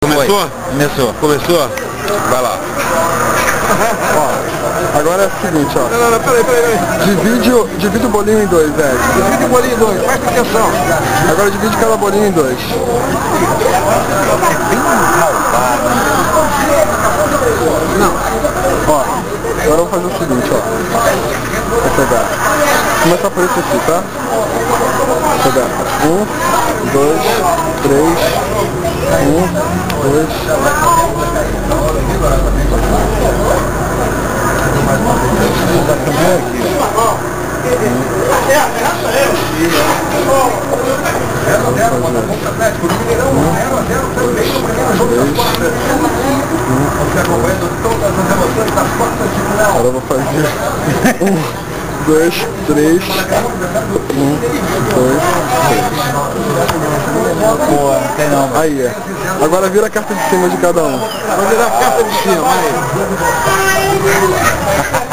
Começou? Começou. Começou? Vai lá. Ó, agora é o seguinte, ó. Não, peraí. Divide o bolinho em dois, Ed. Divide o bolinho em dois, presta atenção. Agora divide cada bolinho em dois. Não. Ó, agora eu vou fazer o seguinte, ó. Vou pegar. Começar por esse aqui, tá? Vou pegar 1, 2, 3, 1, 2. Agora eu vou fazer 1, 2, 3, 1, 2, 3. Pô, não tem não. Aí, agora vira a carta de cima de cada um. Vou virar a carta de cima, aí.